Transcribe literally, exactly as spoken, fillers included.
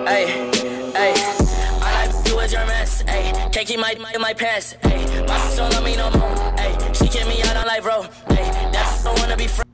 Ay, ay, I like you with your mess. Ay, can't keep my my, my pants. Ay, my don't love me no more. Ay, she kick me out on life, bro. Ay, that's don't wanna be friends.